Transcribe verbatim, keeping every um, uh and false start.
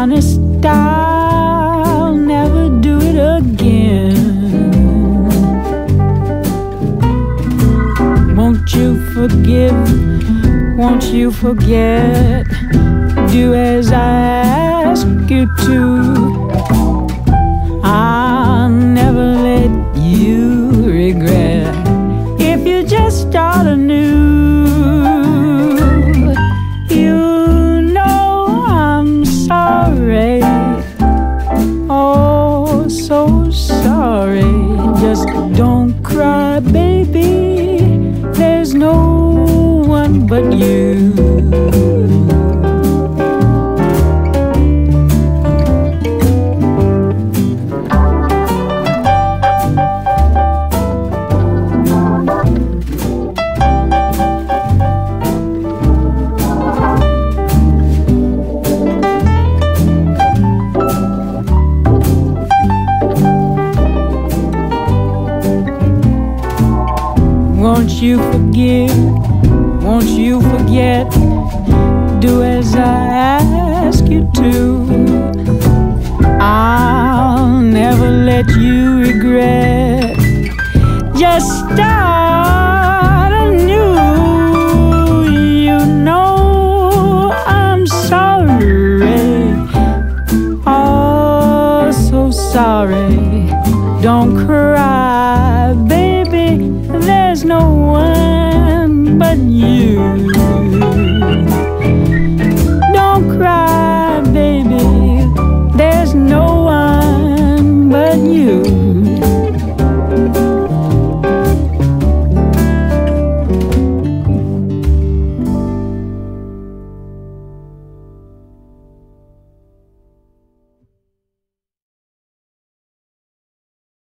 honest, I'll never do it again. Won't you forgive? Won't you forget? Do as I ask you to. I'll never let you regret if you just start anew. You know I'm sorry, oh so sorry. Just don't cry, baby, there's no one but you. Won't you forgive? Won't you forget? Do as I ask you to. I'll never let you regret. Just start anew. You know I'm sorry, oh so sorry. Don't cry, baby, there's no one but you.